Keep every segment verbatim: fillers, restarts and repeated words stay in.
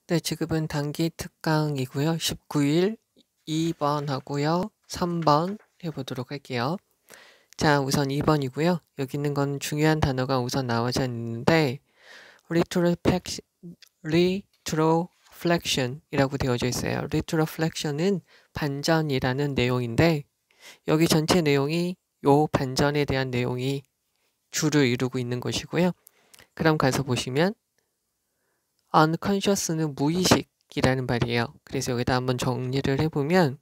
네, 지금은 단기 특강이고요. 십구 일 이 번 하고요. 삼 번 해보도록 할게요. 자, 우선 이 번이고요. 여기 있는 건 중요한 단어가 우선 나와져 있는데 retroflex- retroflection이라고 되어져 있어요. retroflection은 반전이라는 내용인데 여기 전체 내용이 요 반전에 대한 내용이 주를 이루고 있는 것이고요. 그럼 가서 보시면 unconscious는 무의식이라는 말이에요. 그래서 여기다 한번 정리를 해보면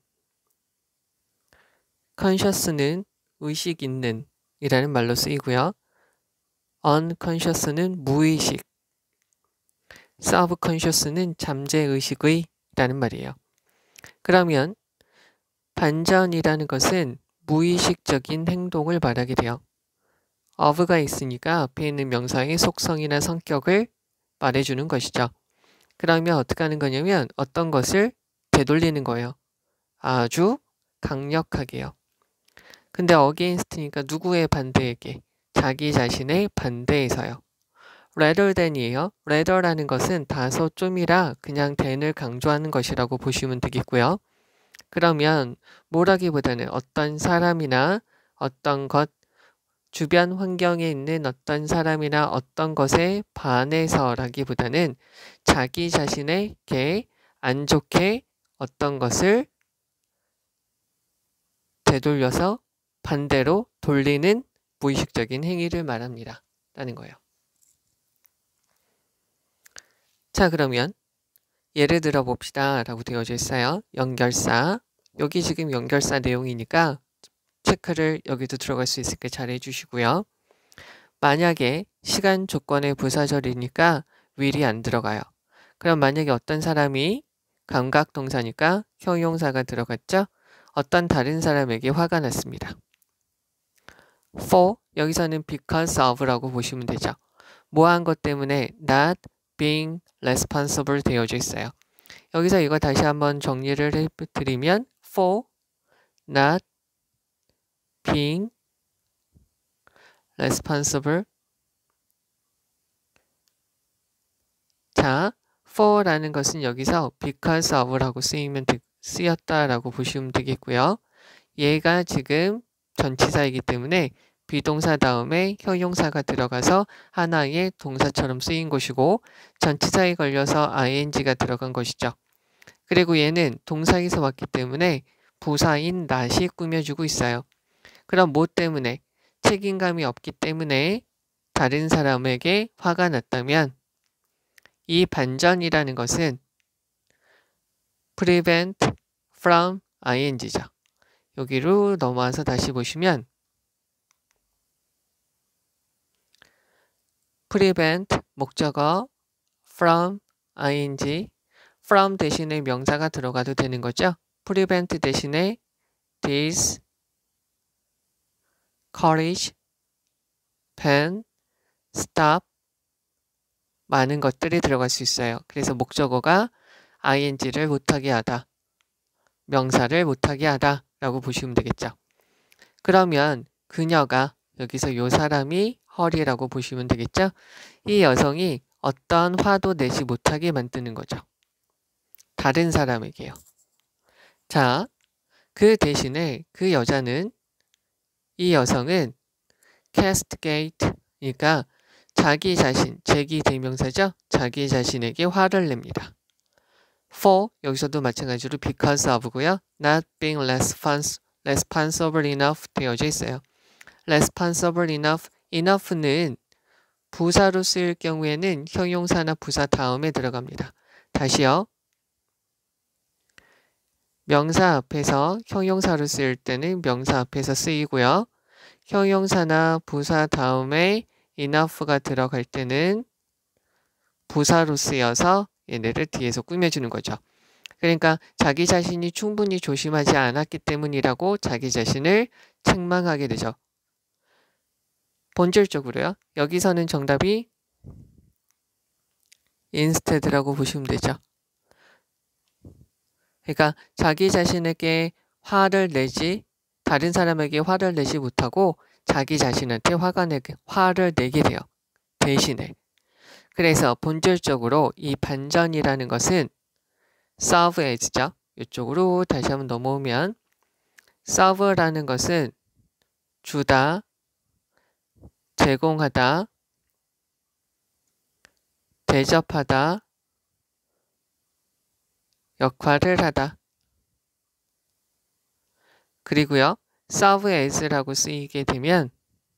conscious는 의식 있는 이라는 말로 쓰이고요. unconscious는 무의식, subconscious는 잠재의식의 라는 말이에요. 그러면 반전이라는 것은 무의식적인 행동을 말하게 돼요. of가 있으니까 앞에 있는 명사의 속성이나 성격을 말해주는 것이죠. 그러면 어떻게 하는 거냐면 어떤 것을 되돌리는 거예요. 아주 강력하게요. 근데 against니까 누구의 반대에게? 자기 자신의 반대에서요. rather than이에요. rather라는 것은 다소 좀이라 그냥 than을 강조하는 것이라고 보시면 되겠고요. 그러면 뭐라기보다는 어떤 사람이나 어떤 것, 주변 환경에 있는 어떤 사람이나 어떤 것에 반해서라기보다는 자기 자신에게 안 좋게 어떤 것을 되돌려서 반대로 돌리는 무의식적인 행위를 말합니다. 라는 거예요. 자, 그러면 예를 들어 봅시다. 라고 되어져 있어요. 연결사. 여기 지금 연결사 내용이니까 체크를 여기도 들어갈 수 있을게 잘 해주시고요. 만약에 시간 조건의 부사절이니까 will이 안 들어가요. 그럼 만약에 어떤 사람이 감각동사니까 형용사가 들어갔죠? 어떤 다른 사람에게 화가 났습니다. for 여기서는 because of라고 보시면 되죠. 뭐한 것 때문에 not being responsible 되어져 있어요. 여기서 이거 다시 한번 정리를 해드리면 for not being responsible. 자, for라는 것은 여기서 because of라고 쓰이면 되, 쓰였다라고 보시면 되겠고요. 얘가 지금 전치사이기 때문에 비동사 다음에 형용사가 들어가서 하나의 동사처럼 쓰인 것이고 전치사에 걸려서 아이엔지가 들어간 것이죠. 그리고 얘는 동사에서 왔기 때문에 부사인 not이 꾸며주고 있어요. 그럼 뭐 때문에? 책임감이 없기 때문에 다른 사람에게 화가 났다면 이 반전이라는 것은 prevent from ing죠. 여기로 넘어와서 다시 보시면 prevent 목적어 from ing from 대신에 명사가 들어가도 되는 거죠. prevent 대신에 this, courage, pen, stop 많은 것들이 들어갈 수 있어요. 그래서 목적어가 ing를 못하게 하다, 명사를 못하게 하다 라고 보시면 되겠죠. 그러면 그녀가 여기서 요 사람이 헐이라고 보시면 되겠죠. 이 여성이 어떤 화도 내지 못하게 만드는 거죠. 다른 사람에게요. 자, 그 대신에 그 여자는 이 여성은 castigate 그러니까 자기 자신, 제기 대명사죠. 자기 자신에게 화를 냅니다. for 여기서도 마찬가지로 because of고요. not being respons, responsible enough 되어져 있어요. responsible enough, enough는 부사로 쓰일 경우에는 형용사나 부사 다음에 들어갑니다. 다시요. 명사 앞에서 형용사로 쓰일 때는 명사 앞에서 쓰이고요. 형용사나 부사 다음에 enough가 들어갈 때는 부사로 쓰여서 얘네를 뒤에서 꾸며주는 거죠. 그러니까 자기 자신이 충분히 조심하지 않았기 때문이라고 자기 자신을 책망하게 되죠. 본질적으로요. 여기서는 정답이 instead라고 보시면 되죠. 그러니까 자기 자신에게 화를 내지 다른 사람에게 화를 내지 못하고 자기 자신한테 화가 내게, 화를 내게 돼요. 대신에. 그래서 본질적으로 이 반전이라는 것은 serve as죠. 이쪽으로 다시 한번 넘어오면 serve라는 것은 주다, 제공하다, 대접하다, 역할을 하다. 그리고요, serve as라고 쓰이게 되면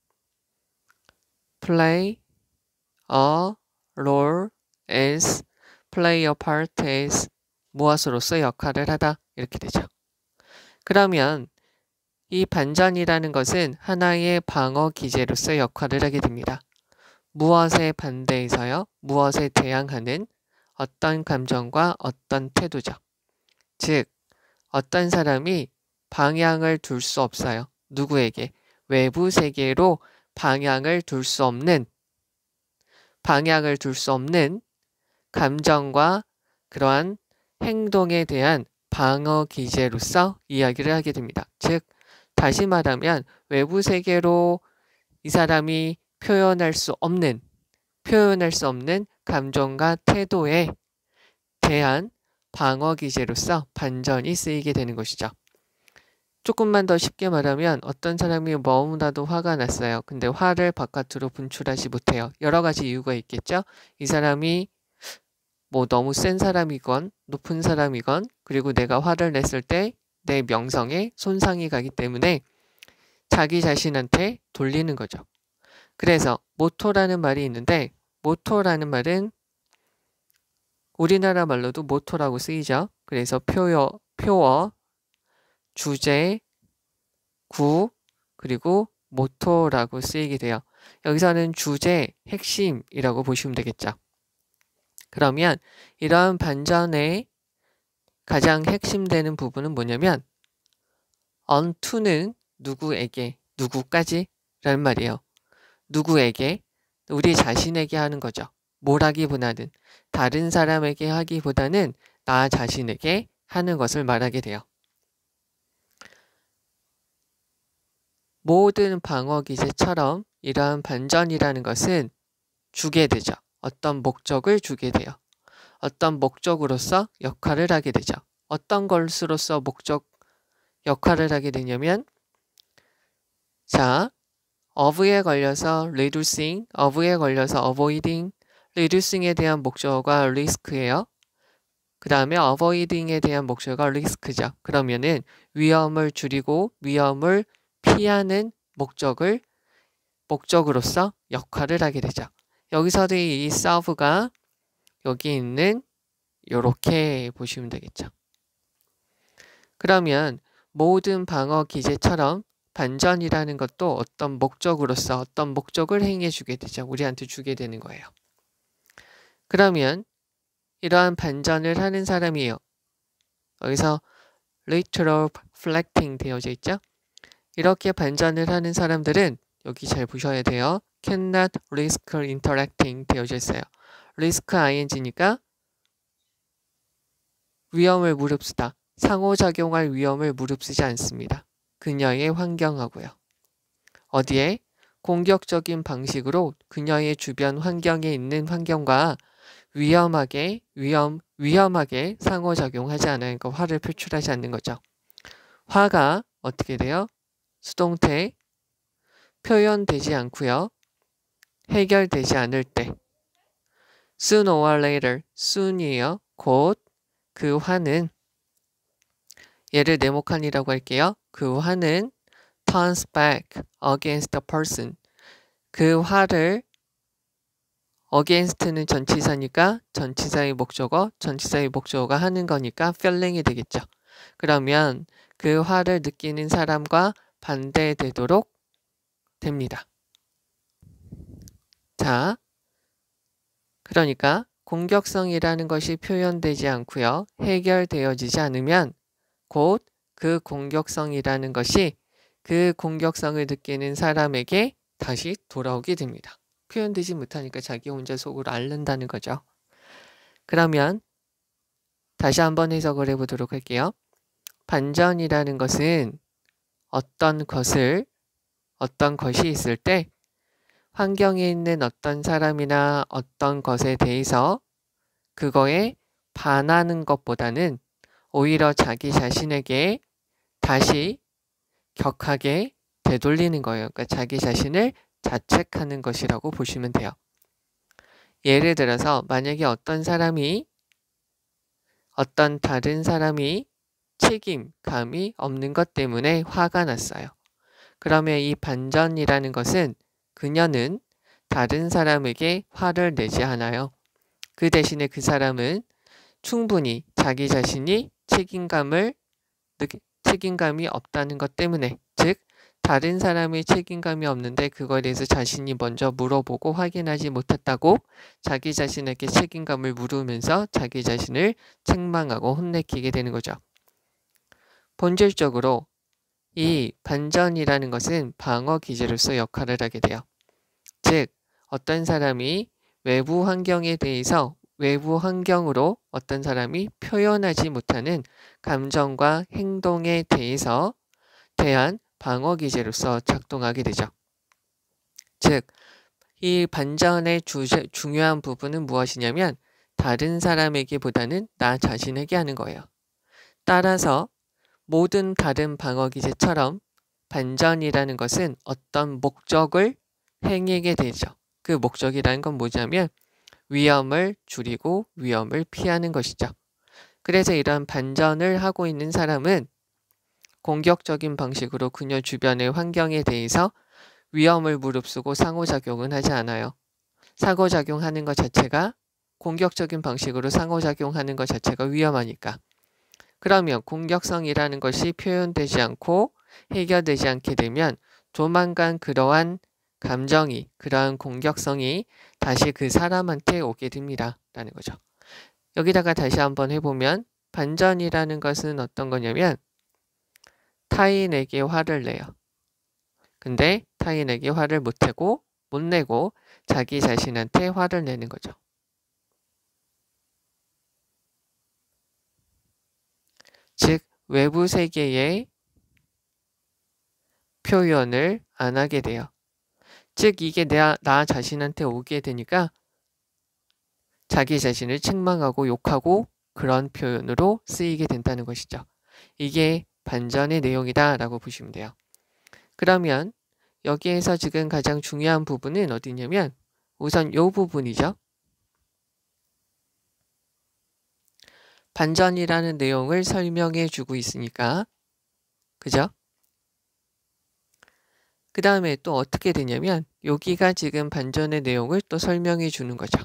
play a role as, play a part as, 무엇으로서 역할을 하다 이렇게 되죠. 그러면 이 반전이라는 것은 하나의 방어 기제로서 역할을 하게 됩니다. 무엇에 반대해서요? 무엇에 대항하는 어떤 감정과 어떤 태도죠. 즉, 어떤 사람이 방향을 둘 수 없어요. 누구에게? 외부 세계로 방향을 둘 수 없는, 방향을 둘 수 없는 감정과 그러한 행동에 대한 방어 기제로서 이야기를 하게 됩니다. 즉, 다시 말하면 외부 세계로 이 사람이 표현할 수 없는, 표현할 수 없는 감정과 태도에 대한 방어 기제로서 반전이 쓰이게 되는 것이죠. 조금만 더 쉽게 말하면 어떤 사람이 너무나도 화가 났어요. 근데 화를 바깥으로 분출하지 못해요. 여러 가지 이유가 있겠죠. 이 사람이 뭐 너무 센 사람이건 높은 사람이건, 그리고 내가 화를 냈을 때 내 명성에 손상이 가기 때문에 자기 자신한테 돌리는 거죠. 그래서 모토라는 말이 있는데, 모토라는 말은 우리나라 말로도 모토라고 쓰이죠. 그래서 표어, 표어, 주제, 구, 그리고 모토라고 쓰이게 돼요. 여기서는 주제, 핵심이라고 보시면 되겠죠. 그러면 이러한 반전의 가장 핵심되는 부분은 뭐냐면 unto는 누구에게, 누구까지? 라는 말이에요. 누구에게? 우리 자신에게 하는 거죠. 뭘 하기보다는, 다른 사람에게 하기보다는 나 자신에게 하는 것을 말하게 돼요. 모든 방어 기제처럼 이러한 반전이라는 것은 주게 되죠. 어떤 목적을 주게 돼요. 어떤 목적으로서 역할을 하게 되죠. 어떤 것으로서 목적, 역할을 하게 되냐면, 자, of에 걸려서 reducing, of에 걸려서 avoiding, reducing에 대한 목적어가 risk예요. 그 다음에 avoiding에 대한 목적어가 risk죠. 그러면은 위험을 줄이고 위험을 피하는 목적을, 목적으로서 역할을 하게 되죠. 여기서도 이 serve가 여기 있는 요렇게 보시면 되겠죠. 그러면 모든 방어 기제처럼 반전이라는 것도 어떤 목적으로서 어떤 목적을 행해 주게 되죠. 우리한테 주게 되는 거예요. 그러면 이러한 반전을 하는 사람이에요. 여기서 literal reflecting 되어져 있죠. 이렇게 반전을 하는 사람들은 여기 잘 보셔야 돼요. cannot risk interacting 되어져 있어요. risk ing니까 위험을 무릅쓰다. 상호작용할 위험을 무릅쓰지 않습니다. 그녀의 환경하고요. 어디에? 공격적인 방식으로 그녀의 주변 환경에 있는 환경과 위험하게, 위험, 위험하게 상호작용하지 않으니까 그러니까 화를 표출하지 않는 거죠. 화가 어떻게 돼요? 수동태, 표현되지 않고요. 해결되지 않을 때. Soon or later, soon이에요. 곧 그 화는, 얘를 네모칸이라고 할게요. 그 화는 turns back against the person. 그 화를, against는 전치사니까 전치사의 목적어, 전치사의 목적어가 하는 거니까 feeling이 되겠죠. 그러면 그 화를 느끼는 사람과 반대되도록 됩니다. 자, 그러니까 공격성이라는 것이 표현되지 않고요. 해결되어지지 않으면 곧 그 공격성이라는 것이 그 공격성을 느끼는 사람에게 다시 돌아오게 됩니다. 표현되지 못하니까 자기 혼자 속으로 앓는다는 거죠. 그러면 다시 한번 해석을 해보도록 할게요. 반전이라는 것은 어떤 것을, 어떤 것이 있을 때 환경에 있는 어떤 사람이나 어떤 것에 대해서 그거에 반하는 것보다는 오히려 자기 자신에게 다시 격하게 되돌리는 거예요. 그러니까 자기 자신을 자책하는 것이라고 보시면 돼요. 예를 들어서 만약에 어떤 사람이 어떤 다른 사람이 책임감이 없는 것 때문에 화가 났어요. 그러면 이 반전이라는 것은 그녀는 다른 사람에게 화를 내지 않아요. 그 대신에 그 사람은 충분히 자기 자신이 책임감을 책임감이 없다는 것 때문에, 즉 다른 사람의 책임감이 없는데 그거에 대해서 자신이 먼저 물어보고 확인하지 못했다고 자기 자신에게 책임감을 물으면서 자기 자신을 책망하고 혼내키게 되는 거죠. 본질적으로 이 반전이라는 것은 방어 기제로서 역할을 하게 돼요. 즉 어떤 사람이 외부 환경에 대해서 외부 환경으로 어떤 사람이 표현하지 못하는 감정과 행동에 대해서 대한 방어 기제로서 작동하게 되죠. 즉, 이 반전의 주제, 중요한 부분은 무엇이냐면 다른 사람에게보다는 나 자신에게 하는 거예요. 따라서 모든 다른 방어 기제처럼 반전이라는 것은 어떤 목적을 행하게 되죠. 그 목적이라는 건 뭐냐면 위험을 줄이고 위험을 피하는 것이죠. 그래서 이런 반전을 하고 있는 사람은 공격적인 방식으로 그녀 주변의 환경에 대해서 위험을 무릅쓰고 상호작용은 하지 않아요. 상호작용하는 것 자체가 공격적인 방식으로 상호작용하는 것 자체가 위험하니까. 그러면 공격성이라는 것이 표현되지 않고 해결되지 않게 되면 조만간 그러한 감정이, 그러한 공격성이 다시 그 사람한테 오게 됩니다. 라는 거죠. 여기다가 다시 한번 해보면 반전이라는 것은 어떤 거냐면 타인에게 화를 내요. 근데 타인에게 화를 못 내고, 못 내고 자기 자신한테 화를 내는 거죠. 즉 외부 세계의 표현을 안 하게 돼요. 즉 이게 내, 나 자신한테 오게 되니까 자기 자신을 책망하고 욕하고 그런 표현으로 쓰이게 된다는 것이죠. 이게 반전의 내용이다 라고 보시면 돼요. 그러면 여기에서 지금 가장 중요한 부분은 어디냐면 우선 이 부분이죠. 반전이라는 내용을 설명해 주고 있으니까, 그죠? 그 다음에 또 어떻게 되냐면 여기가 지금 반전의 내용을 또 설명해 주는 거죠.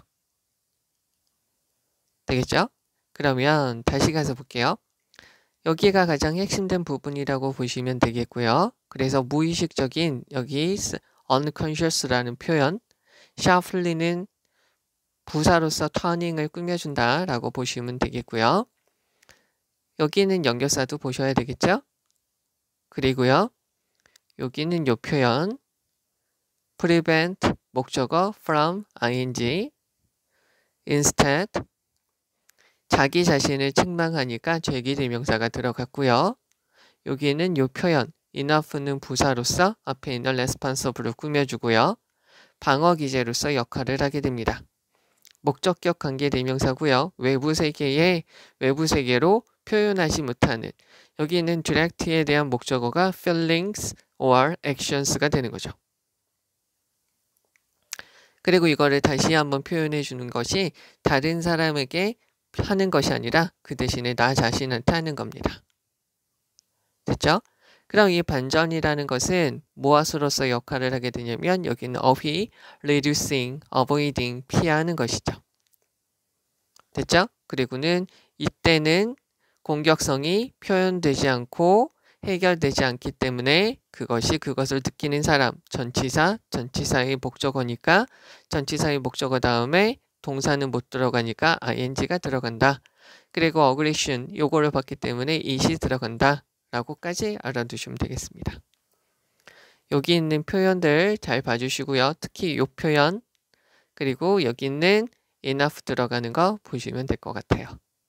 되겠죠? 그러면 다시 가서 볼게요. 여기가 가장 핵심된 부분이라고 보시면 되겠고요. 그래서 무의식적인 여기 unconscious라는 표현, sharply는 부사로서 turning을 꾸며준다 라고 보시면 되겠고요. 여기는 연결사도 보셔야 되겠죠? 그리고요. 여기는 요 표현 prevent 목적어 from ing instead 자기 자신을 책망하니까 죄기대명사가 들어갔고요. 여기는 요 표현 enough는 부사로서 앞에 있는 responsible을 꾸며주고요. 방어 기제로서 역할을 하게 됩니다. 목적격 관계대명사고요. 외부 세계에 외부 세계로 표현하지 못하는 여기는 direct에 대한 목적어가 feelings or actions가 되는 거죠. 그리고 이거를 다시 한번 표현해 주는 것이 다른 사람에게 하는 것이 아니라 그 대신에 나 자신한테 하는 겁니다. 됐죠? 그럼 이 반전이라는 것은 무엇으로서 역할을 하게 되냐면 여기는 어휘, reducing, avoiding, 피하는 것이죠. 됐죠? 그리고는 이때는 공격성이 표현되지 않고 해결되지 않기 때문에 그것이 그것을 느끼는 사람, 전치사, 전치사의 목적어니까 전치사의 목적어 다음에 동사는 못 들어가니까 ing가 들어간다. 그리고 aggression, 요거를 봤기 때문에 it이 들어간다. 라고까지 알아두시면 되겠습니다. 여기 있는 표현들 잘 봐주시고요. 특히 요 표현, 그리고 여기 있는 enough 들어가는 거 보시면 될 것 같아요.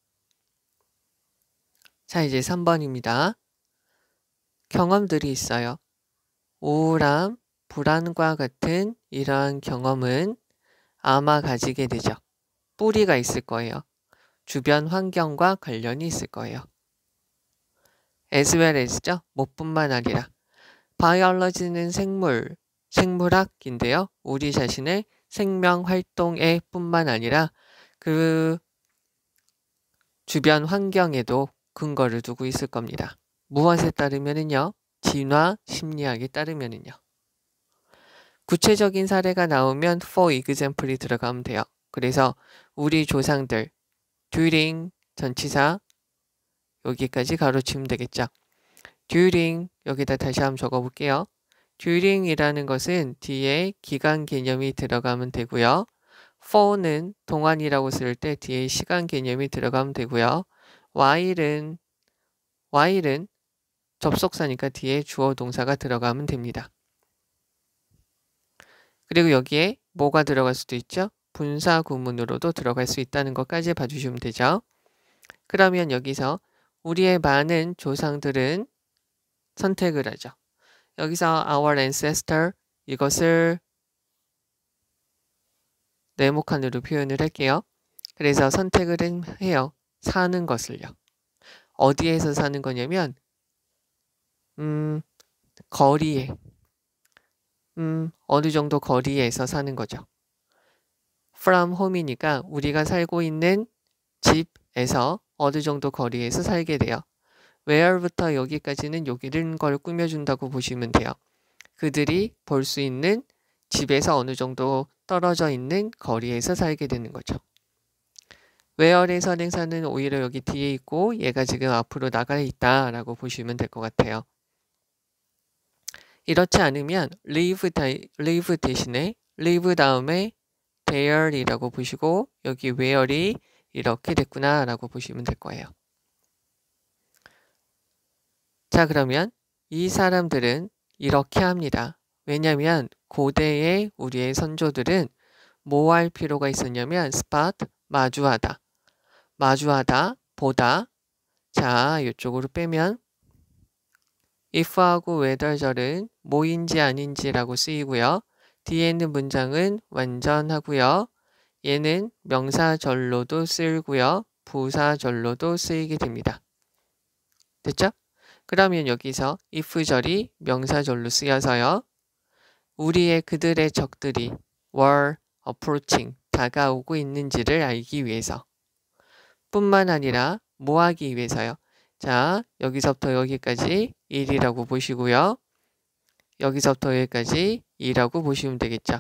자, 이제 삼 번입니다. 경험들이 있어요. 우울함, 불안과 같은 이러한 경험은 아마 가지게 되죠. 뿌리가 있을 거예요. 주변 환경과 관련이 있을 거예요. as well as죠. 뭐뿐만 아니라. biology는 생물, 생물학인데요. 우리 자신의 생명 활동에 뿐만 아니라 그 주변 환경에도 근거를 두고 있을 겁니다. 무엇에 따르면은요. 진화 심리학에 따르면은요. 구체적인 사례가 나오면 for example이 들어가면 돼요. 그래서 우리 조상들 during 전치사 여기까지 가로치면 되겠죠. during 여기다 다시 한번 적어볼게요. during이라는 것은 뒤에 기간 개념이 들어가면 되고요. for는 동안이라고 쓸 때 뒤에 시간 개념이 들어가면 되고요. while은 while은 접속사니까 뒤에 주어 동사가 들어가면 됩니다. 그리고 여기에 뭐가 들어갈 수도 있죠? 분사 구문으로도 들어갈 수 있다는 것까지 봐주시면 되죠. 그러면 여기서 우리의 많은 조상들은 선택을 하죠. 여기서 our ancestor 이것을 네모칸으로 표현을 할게요. 그래서 선택을 해요. 사는 것을요. 어디에서 사는 거냐면 음, 거리에 음, 어느 정도 거리에서 사는 거죠. from home이니까 우리가 살고 있는 집에서 어느 정도 거리에서 살게 돼요. where부터 여기까지는 여기는 걸 꾸며준다고 보시면 돼요. 그들이 볼 수 있는 집에서 어느 정도 떨어져 있는 거리에서 살게 되는 거죠. where의 선행사는 오히려 여기 뒤에 있고 얘가 지금 앞으로 나가 있다라고 보시면 될 것 같아요. 이렇지 않으면 live, live 대신에 live 다음에 there이라고 보시고 여기 where이 이렇게 됐구나 라고 보시면 될 거예요. 자, 그러면 이 사람들은 이렇게 합니다. 왜냐하면 고대의 우리의 선조들은 뭐 할 필요가 있었냐면 spot, 마주하다. 마주하다, 보다. 자, 이쪽으로 빼면 if하고 whether절은 뭐인지 아닌지라고 쓰이고요. 뒤에 있는 문장은 완전하고요. 얘는 명사절로도 쓰이고요. 부사절로도 쓰이게 됩니다. 됐죠? 그러면 여기서 if절이 명사절로 쓰여서요. 우리의 그들의 적들이 were approaching, 다가오고 있는지를 알기 위해서 뿐만 아니라 뭐 하기 위해서요. 자, 여기서부터 여기까지 일이라고 보시고요. 여기서부터 여기까지 이라고 보시면 되겠죠.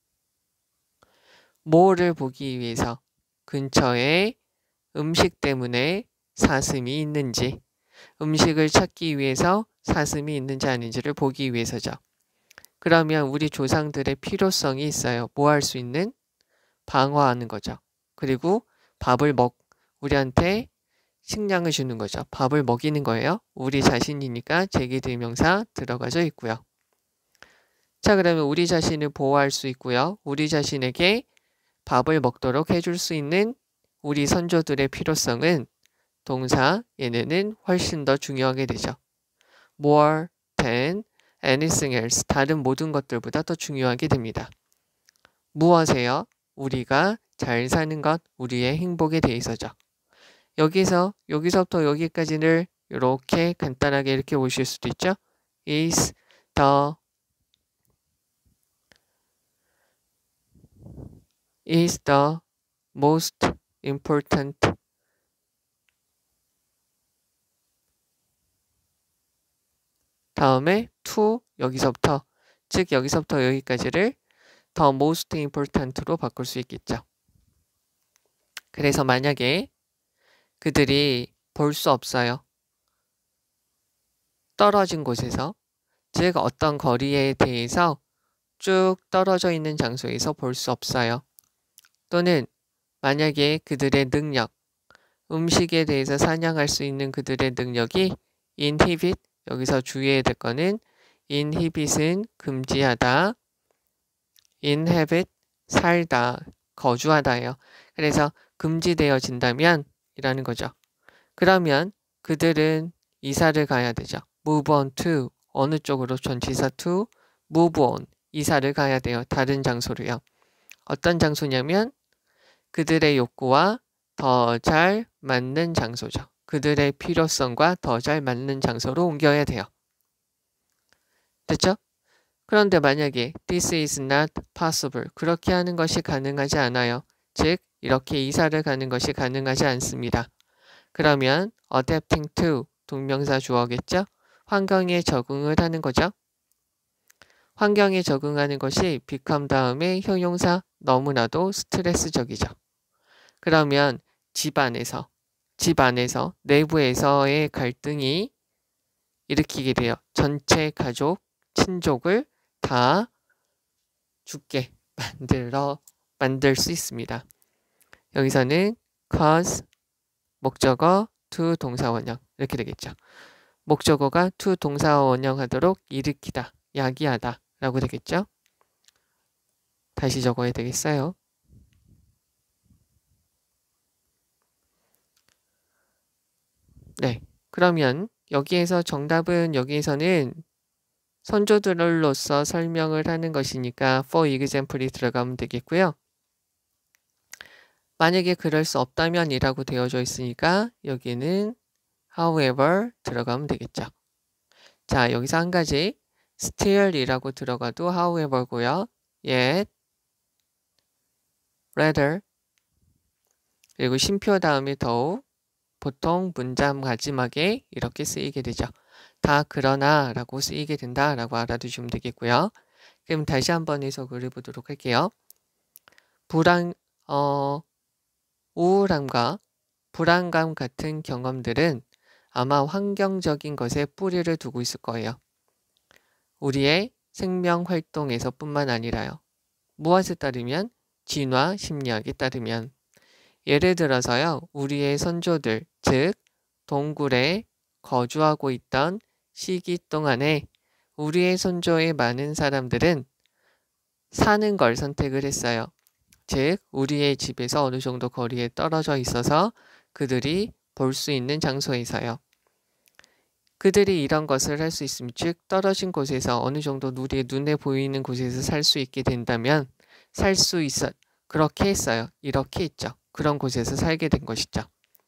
뭐를 보기 위해서? 근처에 음식 때문에 사슴이 있는지, 음식을 찾기 위해서 사슴이 있는지 아닌지를 보기 위해서죠. 그러면 우리 조상들의 필요성이 있어요. 뭐 할 수 있는? 방어하는 거죠. 그리고 밥을 먹, 우리한테 식량을 주는 거죠. 밥을 먹이는 거예요. 우리 자신이니까 제기대명사 들어가져 있고요. 자, 그러면 우리 자신을 보호할 수 있고요. 우리 자신에게 밥을 먹도록 해줄 수 있는 우리 선조들의 필요성은 동사 얘네는 훨씬 더 중요하게 되죠. more than anything else. 다른 모든 것들보다 더 중요하게 됩니다. 무엇에요? 우리가 잘 사는 것, 우리의 행복에 대해서죠. 여기서 여기서부터 여기까지를 이렇게 간단하게 이렇게 보실 수도 있죠. is the is the most important 다음에 to 여기서부터 즉 여기서부터 여기까지를 the most important로 바꿀 수 있겠죠. 그래서 만약에 그들이 볼 수 없어요. 떨어진 곳에서 즉 어떤 거리에 대해서 쭉 떨어져 있는 장소에서 볼 수 없어요. 또는 만약에 그들의 능력, 음식에 대해서 사냥할 수 있는 그들의 능력이 inhibit, 여기서 주의해야 될 거는 inhibit은 금지하다, inhabit, 살다, 거주하다예요. 그래서 금지되어진다면 이라는 거죠. 그러면 그들은 이사를 가야 되죠. move on to, 어느 쪽으로 전치사 to, move on, 이사를 가야 돼요. 다른 장소로요. 어떤 장소냐면 그들의 욕구와 더 잘 맞는 장소죠. 그들의 필요성과 더 잘 맞는 장소로 옮겨야 돼요. 됐죠? 그런데 만약에 this is not possible, 그렇게 하는 것이 가능하지 않아요. 즉 이렇게 이사를 가는 것이 가능하지 않습니다. 그러면 adapting to, 동명사 주어겠죠? 환경에 적응을 하는 거죠. 환경에 적응하는 것이 become 다음에 형용사, 너무나도 스트레스적이죠. 그러면 집 안에서, 집 안에서, 내부에서의 갈등이 일으키게 돼요. 전체 가족, 친족을 다 죽게 만들어, 만들 수 있습니다. 여기서는 cause, 목적어, to 동사 원형 이렇게 되겠죠. 목적어가 to 동사 원형 하도록 일으키다, 야기하다 라고 되겠죠. 다시 적어야 되겠어요. 네, 그러면 여기에서 정답은 여기에서는 선조들로서 설명을 하는 것이니까 for example이 들어가면 되겠고요. 만약에 그럴 수 없다면 이라고 되어져 있으니까 여기는 however 들어가면 되겠죠. 자, 여기서 한 가지 still 이라고 들어가도 however고요. yet, rather, 그리고 쉼표 다음에 더욱, 보통 문장 마지막에 이렇게 쓰이게 되죠. 다 그러나 라고 쓰이게 된다 라고 알아두시면 되겠고요. 그럼 다시 한번 해석을 해보도록 할게요. 불안, 어, 우울함과 불안감 같은 경험들은 아마 환경적인 것에 뿌리를 두고 있을 거예요. 우리의 생명 활동에서 뿐만 아니라요. 무엇에 따르면? 진화 심리학에 따르면. 예를 들어서요. 우리의 선조들, 즉 동굴에 거주하고 있던 시기 동안에 우리의 선조의 많은 사람들은 사는 걸 선택을 했어요. 즉 우리의 집에서 어느 정도 거리에 떨어져 있어서 그들이 볼 수 있는 장소에서요. 그들이 이런 것을 할 수 있으면, 즉 떨어진 곳에서 어느 정도 우리의 눈에 보이는 곳에서 살 수 있게 된다면 살 수 있어, 그렇게 했어요. 이렇게 했죠. 그런 곳에서 살게 된 것이죠.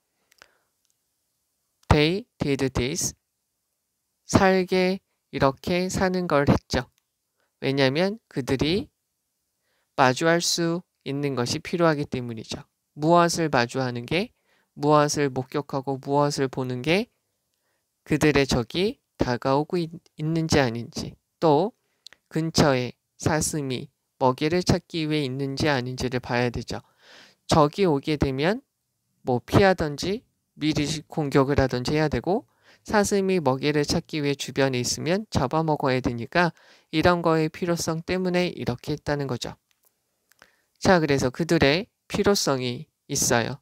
They did this. 살게 이렇게 사는 걸 했죠. 왜냐하면 그들이 마주할 수 있는 것이 필요하기 때문이죠. 무엇을 마주하는 게, 무엇을 목격하고 무엇을 보는 게 그들의 적이 다가오고 있, 있는지 아닌지, 또 근처에 사슴이 먹이를 찾기 위해 있는지 아닌지를 봐야 되죠. 적이 오게 되면 뭐 피하든지 미리 공격을 하든지 해야 되고, 사슴이 먹이를 찾기 위해 주변에 있으면 잡아먹어야 되니까 이런 거의 필요성 때문에 이렇게 했다는 거죠. 자, 그래서 그들의 필요성이 있어요.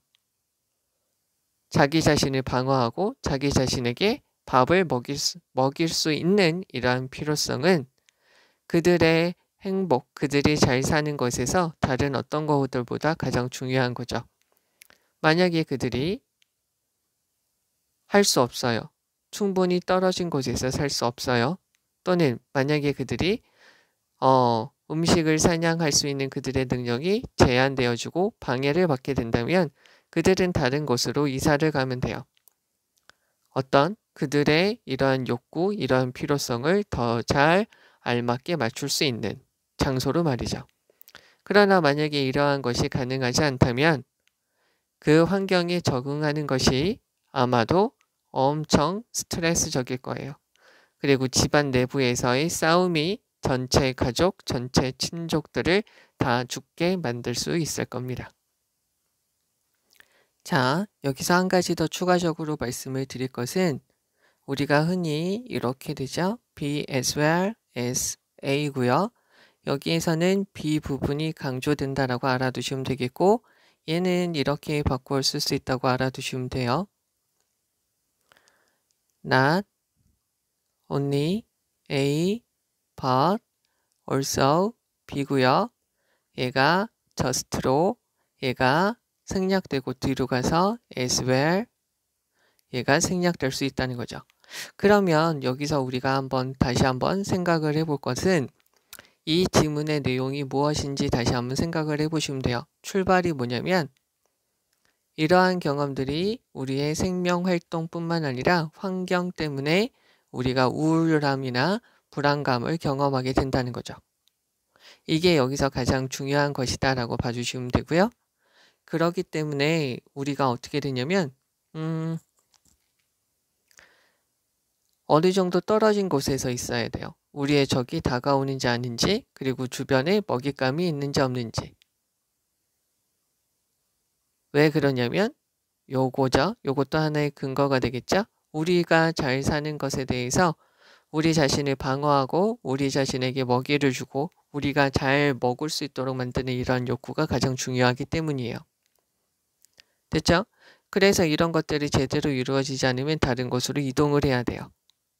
자기 자신을 방어하고 자기 자신에게 밥을 먹일 수, 먹일 수 있는 이러한 필요성은 그들의 행복, 그들이 잘 사는 것에서 다른 어떤 것들보다 가장 중요한 거죠. 만약에 그들이 할 수 없어요. 충분히 떨어진 곳에서 살 수 없어요. 또는 만약에 그들이 어, 음식을 사냥할 수 있는 그들의 능력이 제한되어지고 방해를 받게 된다면 그들은 다른 곳으로 이사를 가면 돼요. 어떤 그들의 이러한 욕구, 이러한 필요성을 더 잘 알맞게 맞출 수 있는 장소로 말이죠. 그러나 만약에 이러한 것이 가능하지 않다면 그 환경에 적응하는 것이 아마도 엄청 스트레스적일 거예요. 그리고 집안 내부에서의 싸움이 전체 가족, 전체 친족들을 다 죽게 만들 수 있을 겁니다. 자, 여기서 한 가지 더 추가적으로 말씀을 드릴 것은 우리가 흔히 이렇게 되죠. be as well as A고요. 여기에서는 be 부분이 강조된다라고 알아두시면 되겠고, 얘는 이렇게 바꾸어 쓸 수 있다고 알아두시면 돼요. Not only A, but also B고요. 얘가 just로, 얘가 생략되고 뒤로 가서 as well, 얘가 생략될 수 있다는 거죠. 그러면 여기서 우리가 한번 다시 한번 생각을 해볼 것은 이 지문의 내용이 무엇인지 다시 한번 생각을 해보시면 돼요. 출발이 뭐냐면 이러한 경험들이 우리의 생명 활동뿐만 아니라 환경 때문에 우리가 우울함이나 불안감을 경험하게 된다는 거죠. 이게 여기서 가장 중요한 것이다 라고 봐주시면 되고요. 그렇기 때문에 우리가 어떻게 되냐면 음, 어느 정도 떨어진 곳에서 있어야 돼요. 우리의 적이 다가오는지 아닌지, 그리고 주변에 먹잇감이 있는지 없는지. 왜 그러냐면 요거죠. 요것도 하나의 근거가 되겠죠. 우리가 잘 사는 것에 대해서 우리 자신을 방어하고 우리 자신에게 먹이를 주고 우리가 잘 먹을 수 있도록 만드는 이러한 욕구가 가장 중요하기 때문이에요. 됐죠? 그래서 이런 것들이 제대로 이루어지지 않으면 다른 곳으로 이동을 해야 돼요.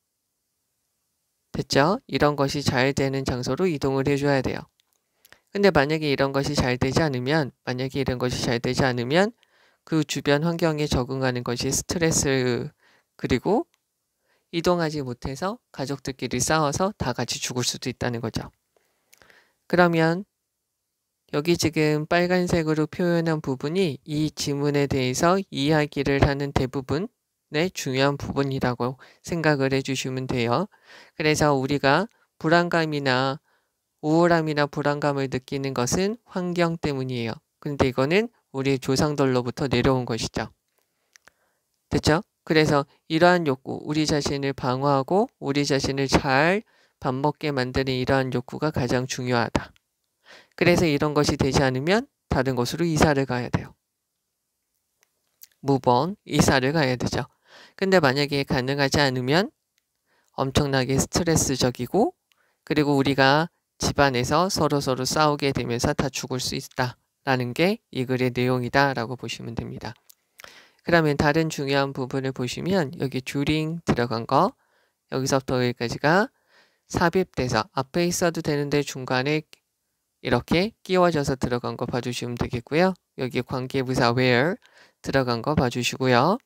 됐죠? 이런 것이 잘 되는 장소로 이동을 해줘야 돼요. 근데 만약에 이런 것이 잘 되지 않으면, 만약에 이런 것이 잘 되지 않으면 그 주변 환경에 적응하는 것이 스트레스, 그리고 이동하지 못해서 가족들끼리 싸워서 다 같이 죽을 수도 있다는 거죠. 그러면 여기 지금 빨간색으로 표현한 부분이 이 지문에 대해서 이야기를 하는 대부분의 중요한 부분이라고 생각을 해주시면 돼요. 그래서 우리가 불안감이나 우울함이나 불안감을 느끼는 것은 환경 때문이에요. 근데 이거는 우리 조상들로부터 내려온 것이죠. 됐죠? 그래서 이러한 욕구, 우리 자신을 방어하고 우리 자신을 잘 밥 먹게 만드는 이러한 욕구가 가장 중요하다. 그래서 이런 것이 되지 않으면 다른 곳으로 이사를 가야 돼요. 무번 이사를 가야 되죠. 근데 만약에 가능하지 않으면 엄청나게 스트레스적이고, 그리고 우리가 집안에서 서로서로 싸우게 되면서 다 죽을 수 있다라는 게 이 글의 내용이다 라고 보시면 됩니다. 그러면 다른 중요한 부분을 보시면 여기 주링 들어간 거, 여기서부터 여기까지가 삽입돼서 앞에 있어도 되는데 중간에 이렇게 끼워져서 들어간 거 봐주시면 되겠고요. 여기 관계부사 where 들어간 거 봐주시고요.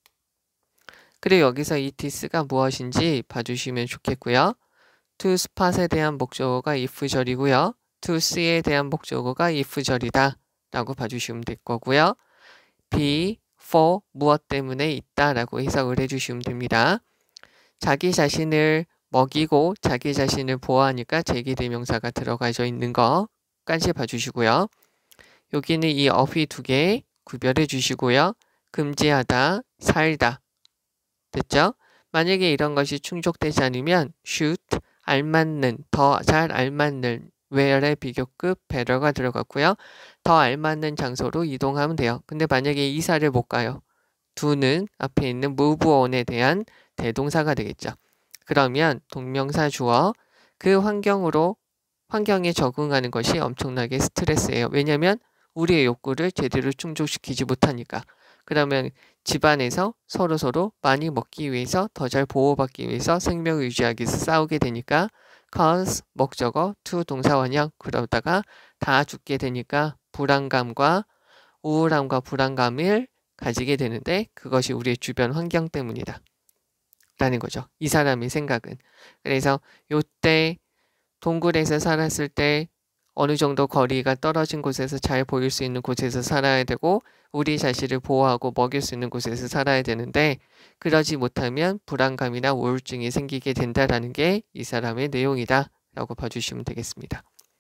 그리고 여기서 it's가 무엇인지 봐주시면 좋겠고요. to spot에 대한 목적어가 if절이고요. to see에 대한 목적어가 if절이다 라고 봐주시면 될 거고요. be, for, 무엇 때문에 있다 라고 해석을 해주시면 됩니다. 자기 자신을 먹이고 자기 자신을 보호하니까 제기대명사가 들어가져 있는 거까지 봐주시고요. 여기는 이 어휘 두 개 구별해 주시고요. 금지하다, 살다. 됐죠? 만약에 이런 것이 충족되지 않으면 should, 알맞는, 더 잘 알맞는, where의 비교급 better가 들어갔고요. 더 알맞는 장소로 이동하면 돼요. 근데 만약에 이사를 못 가요. do는 앞에 있는 move on에 대한 대동사가 되겠죠. 그러면 동명사 주어, 그 환경으로 환경에 적응하는 것이 엄청나게 스트레스예요. 왜냐하면 우리의 욕구를 제대로 충족시키지 못하니까. 그러면 집안에서 서로서로 많이 먹기 위해서, 더 잘 보호받기 위해서 생명을 유지하기 위해서 싸우게 되니까 cause 목적어, to 동사 원형, 그러다가 다 죽게 되니까 불안감과 우울함과 불안감을 가지게 되는데 그것이 우리의 주변 환경 때문이다 라는 거죠. 이 사람의 생각은. 그래서 요때 동굴에서 살았을 때 어느 정도 거리가 떨어진 곳에서 잘 보일 수 있는 곳에서 살아야 되고 우리 자신을 보호하고 먹일 수 있는 곳에서 살아야 되는데 그러지 못하면 불안감이나 우울증이 생기게 된다라는 게 이 사람의 내용이다 라고 봐주시면 되겠습니다.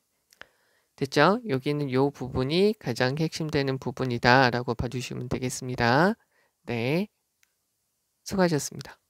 됐죠? 여기는 요 부분이 가장 핵심되는 부분이다 라고 봐주시면 되겠습니다. 네, 수고하셨습니다.